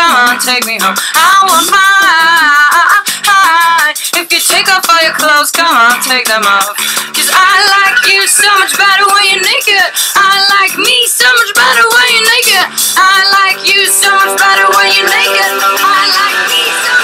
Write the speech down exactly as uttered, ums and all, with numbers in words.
come on, take me home. I want mine. If you take off all your clothes, come on, take them off. Cause I like you so much better when you're naked. I like me so much better when you're naked. I like you so much better when you're naked. I like me so